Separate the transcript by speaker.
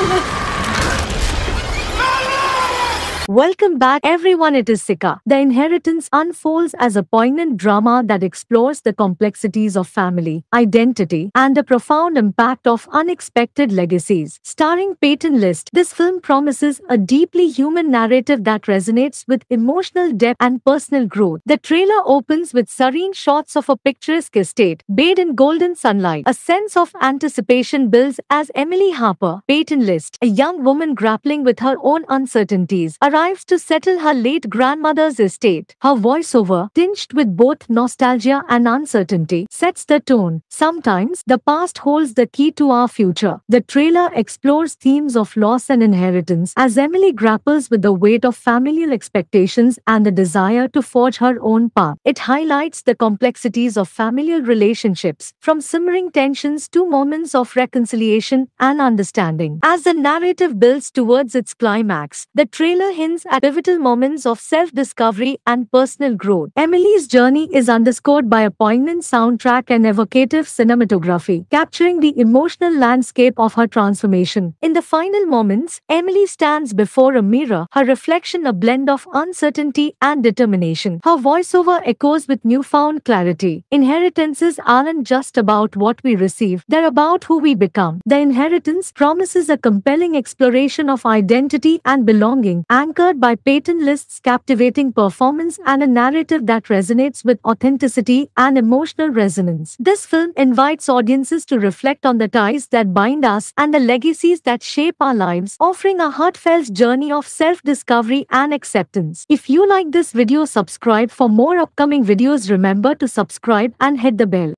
Speaker 1: Welcome back everyone, it is Sika. The Inheritance unfolds as a poignant drama that explores the complexities of family, identity, and the profound impact of unexpected legacies. Starring Peyton List, this film promises a deeply human narrative that resonates with emotional depth and personal growth. The trailer opens with serene shots of a picturesque estate, bathed in golden sunlight. A sense of anticipation builds as Emily Harper, Peyton List, a young woman grappling with her own uncertainties, arrives to settle her late grandmother's estate. Her voiceover, tinged with both nostalgia and uncertainty, sets the tone. Sometimes, the past holds the key to our future. The trailer explores themes of loss and inheritance as Emily grapples with the weight of familial expectations and the desire to forge her own path. It highlights the complexities of familial relationships, from simmering tensions to moments of reconciliation and understanding. As the narrative builds towards its climax, the trailer hints at pivotal moments of self-discovery and personal growth. Emily's journey is underscored by a poignant soundtrack and evocative cinematography, capturing the emotional landscape of her transformation. In the final moments, Emily stands before a mirror, her reflection a blend of uncertainty and determination. Her voiceover echoes with newfound clarity. Inheritances aren't just about what we receive, they're about who we become. The Inheritance promises a compelling exploration of identity and belonging, anchored by Peyton List's captivating performance and a narrative that resonates with authenticity and emotional resonance. This film invites audiences to reflect on the ties that bind us and the legacies that shape our lives, offering a heartfelt journey of self-discovery and acceptance. If you like this video, subscribe for more upcoming videos. Remember to subscribe and hit the bell.